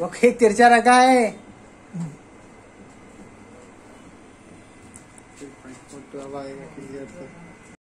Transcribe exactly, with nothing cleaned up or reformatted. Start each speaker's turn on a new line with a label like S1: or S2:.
S1: वो खेत तिरछा रखा है।
S2: फोटो अब आएगा क्लियर तो।